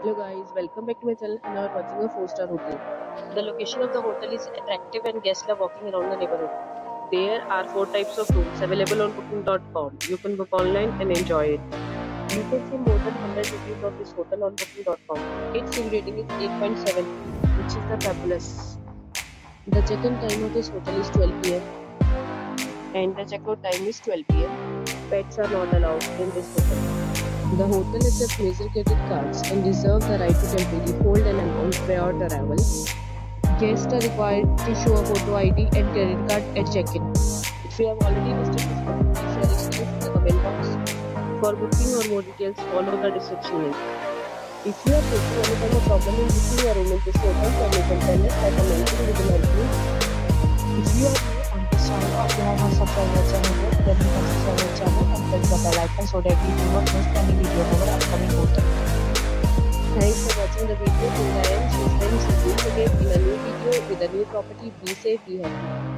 Hello guys, welcome back to my channel and now we're watching a 4-star hotel. The location of the hotel is attractive and guests love walking around the neighborhood. There are 4 types of rooms available on booking.com. You can book online and enjoy it. You can see more than 100 reviews of this hotel on booking.com. Its rating is 8.7, which is the fabulous. The check-in time of this hotel is 12 pm and the check-out time is 12 pm. Pets are not allowed in this hotel. The hotel accepts major credit cards and reserves the right to temporarily hold an amount prior to arrival. Guests are required to show a photo ID and credit card at check-in. If you have already visited this hotel, please share experience in the comment box. For booking or more details, follow the description link. If you are facing any kind of problem in booking a room in this hotel, then you can tell us by commenting. We will help you. If you are new on this channel or you have not subscribed our channel yet, then you can subscribe our channel and press the bell icon so that you do not miss any video of our upcoming hotel. Thanks for watching the video till the end. So friends, we'll meet again in a new video with a new property. Be safe, be happy.